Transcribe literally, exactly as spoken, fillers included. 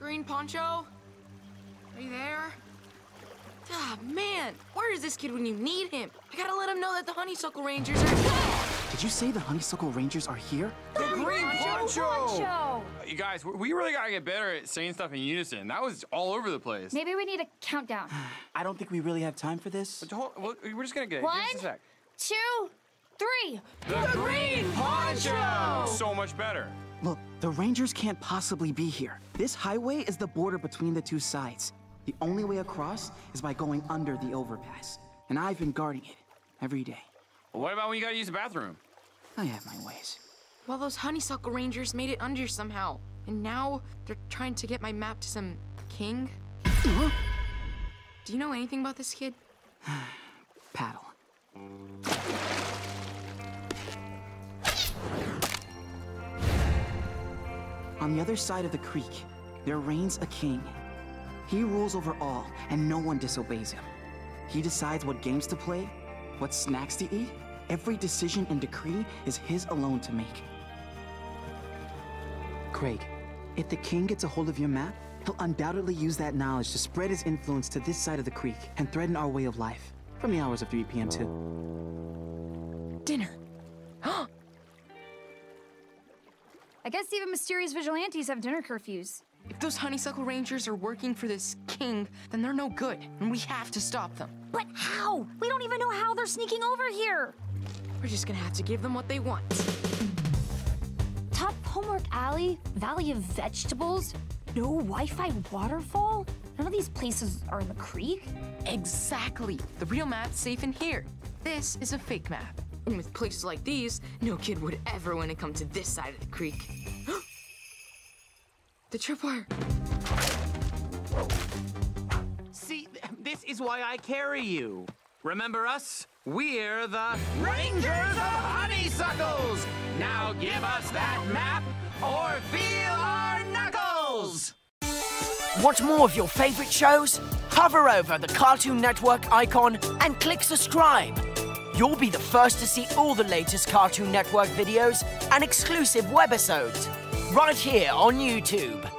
Green Poncho? Are you there? Ah, man, where is this kid when you need him? I gotta let him know that the Honeysuckle Rangers are... Did you say the Honeysuckle Rangers are here? The Green Poncho! Poncho! You guys, we really gotta get better at saying stuff in unison. That was all over the place. Maybe we need a countdown. I don't think we really have time for this. But hold- well, we're just gonna get it. One, Give us a sec. two, three. The, the Green Poncho! So much better. Look, the Rangers can't possibly be here. This highway is the border between the two sides. The only way across is by going under the overpass. And I've been guarding it every day. Well, what about when you gotta use the bathroom? I have my ways. Well, those Honeysuckle Rangers made it under somehow. And now they're trying to get my map to some king. Huh? Do you know anything about this kid? Paddle. On the other side of the creek, there reigns a king. He rules over all, and no one disobeys him. He decides what games to play, what snacks to eat. Every decision and decree is his alone to make. Craig, if the king gets a hold of your map, he'll undoubtedly use that knowledge to spread his influence to this side of the creek and threaten our way of life, from the hours of three p m too. Dinner. I guess even mysterious vigilantes have dinner curfews. If those Honeysuckle Rangers are working for this king, then they're no good, and we have to stop them. But how? We don't even know how they're sneaking over here. We're just gonna have to give them what they want. Top Homework Alley, Valley of Vegetables, no Wi-Fi waterfall? None of these places are in the creek? Exactly. The real map's safe in here. This is a fake map. And with places like these, no kid would ever want to come to this side of the creek. The tripwire. See, this is why I carry you. Remember us? We're the Rangers of Honeysuckles! Now give us that map or feel our knuckles! Want more of your favorite shows? Hover over the Cartoon Network icon and click subscribe. You'll be the first to see all the latest Cartoon Network videos and exclusive webisodes right here on YouTube.